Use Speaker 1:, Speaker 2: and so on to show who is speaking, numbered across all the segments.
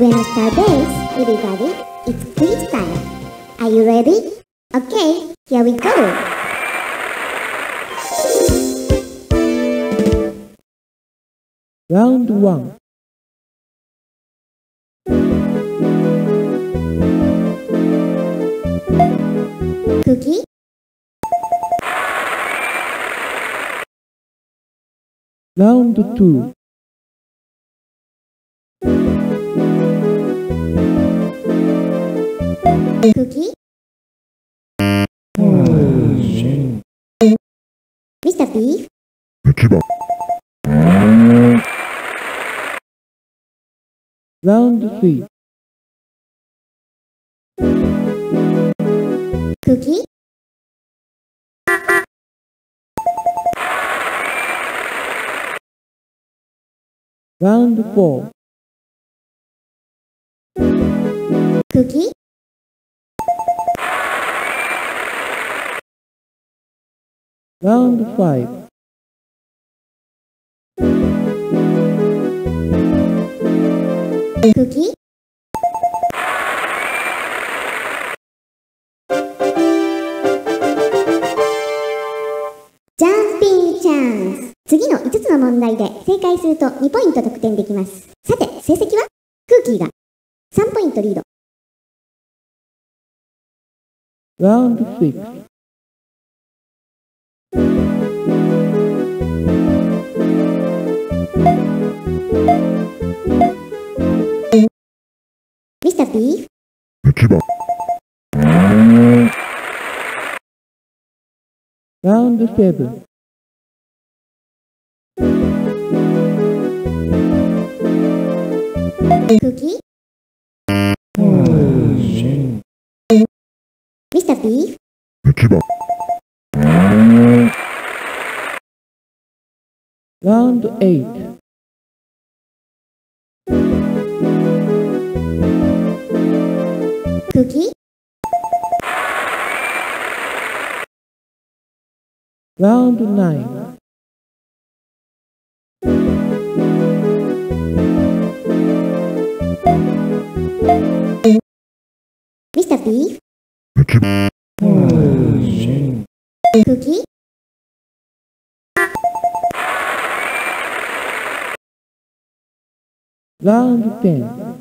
Speaker 1: Buenos tardes, everybody. It's quiz time. Are you ready? Okay, here we go.
Speaker 2: Round 1.
Speaker 1: Cookie,
Speaker 2: Round 2.
Speaker 1: cookie. Mr. Beef,
Speaker 3: 1番
Speaker 2: Round 3.
Speaker 1: cookie.
Speaker 2: Round 4.
Speaker 1: Cookie,
Speaker 2: Round 5.
Speaker 1: cookie.ジャンピングチャンス。次の5つの問題で正解すると2ポイント得点できます。さて、成績はクーキーが3ポイントリード。
Speaker 2: Round 6.
Speaker 1: Mr. Beef,
Speaker 3: 1番
Speaker 2: Round 7.
Speaker 1: cookie. Mr. Beef,
Speaker 3: 1番
Speaker 2: Round 8.
Speaker 1: cookie.
Speaker 2: Round 9.
Speaker 1: Mr. Beef,
Speaker 3: 1番
Speaker 1: cookie.
Speaker 2: Round 10.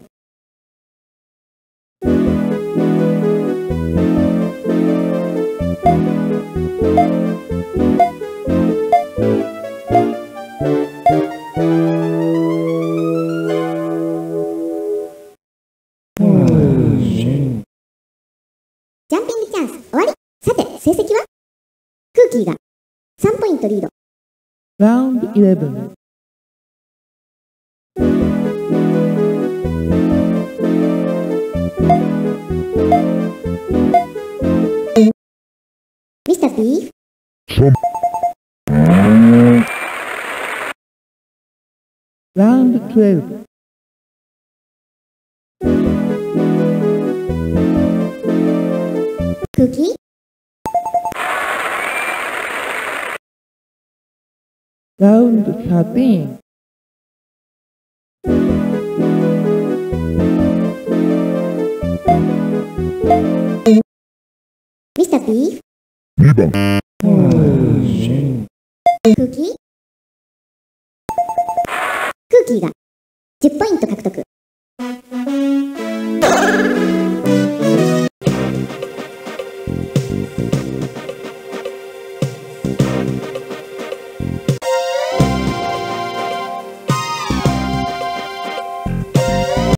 Speaker 1: ジャンピングチャンス終わり。さて、成績はクーキーが3ポイントリード。
Speaker 2: Round 11.
Speaker 1: Mr. Beef,
Speaker 3: 3
Speaker 2: Round 12.
Speaker 1: cookie.
Speaker 2: Round 13.
Speaker 1: Mr. Beef,
Speaker 3: 2番
Speaker 1: cookie. クーキーが10ポイント獲得。